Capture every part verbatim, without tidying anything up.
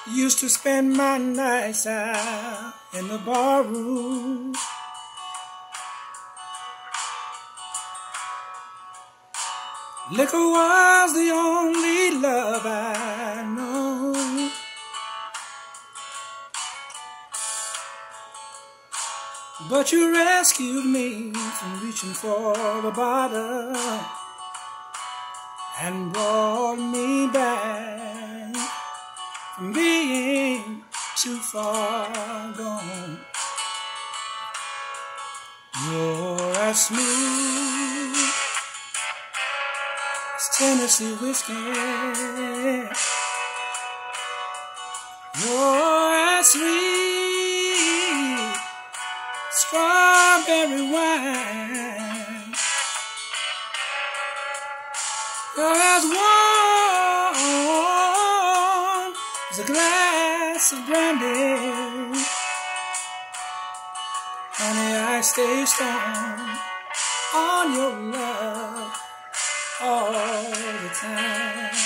Used to spend my nights out in the barroom. Liquor was the only love I know. But you rescued me from reaching for the bottle and brought me back from being too far gone. You're as smooth as Tennessee whiskey. You're as sweet strawberry wine. You're as warm as a glass of brandy. Honey, I stay strong on your love all the time.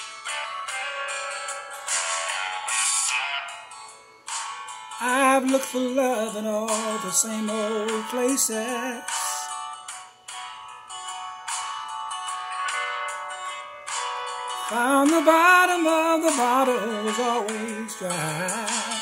I've looked for love in all the same old places. Found the bottom of the bottle was always dry.